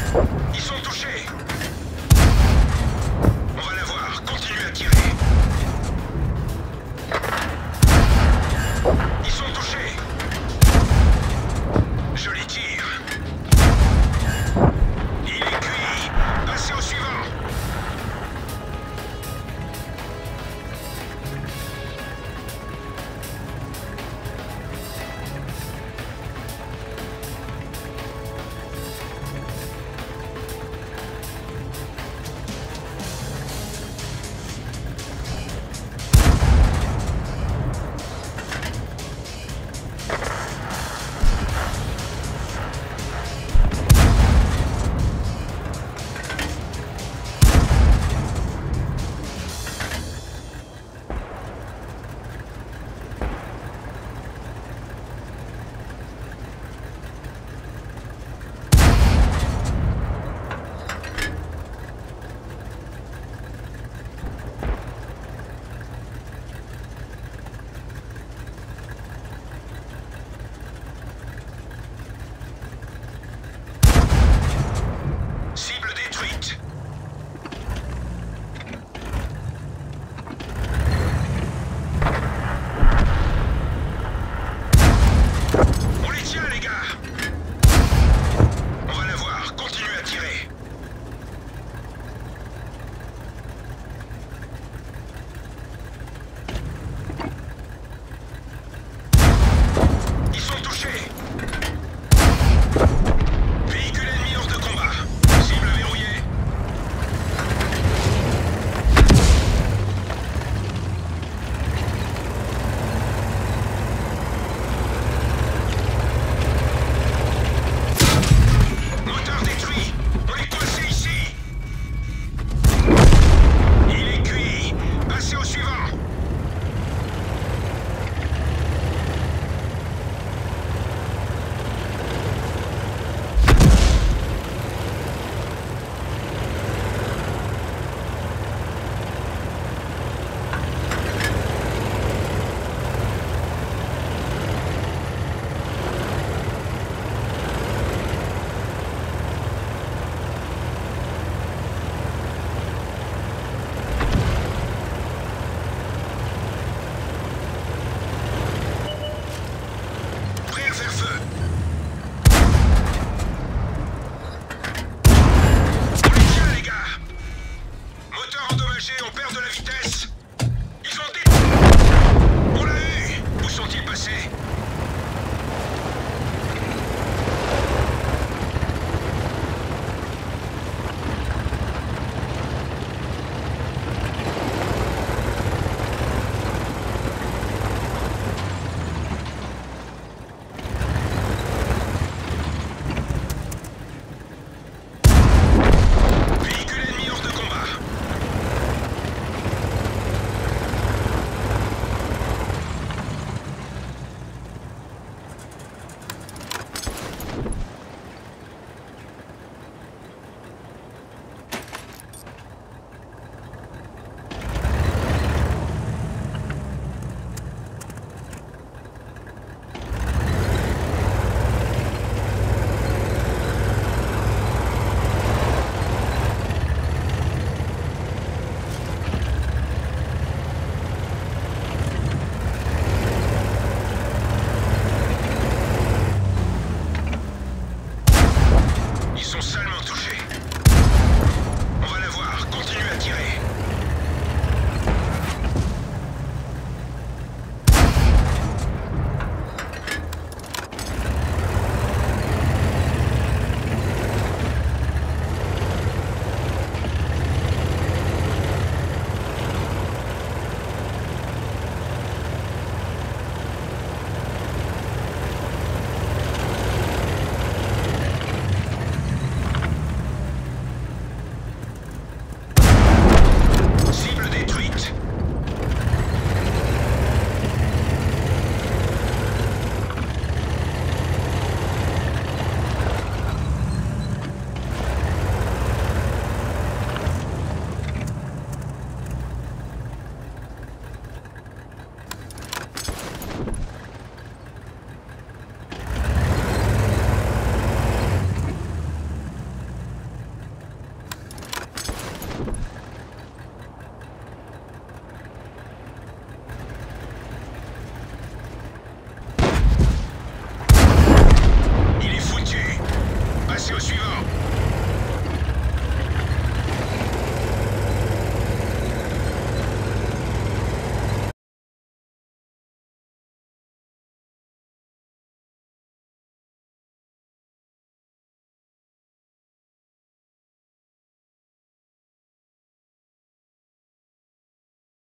Ils sont touchés. On va l'avoir. Continue à tirer. Ils sont touchés. Je les tire. Il est cuit. Passez au suivant. Cible détruite. On les tient, les gars. On va l'avoir. Continue à tirer. Ils sont touchés. Véhicule ennemi hors de combat. Cible verrouillée. Moteur détruit. On est coincé ici. Il est cuit. Passez au suivant. Prêt à faire feu. On les tient, les gars. Moteur endommagé, on perd de la vitesse. Ils ont des... On l'a eu. Où sont-ils passés? Véhicule ennemi hors de combat. Ils sont salement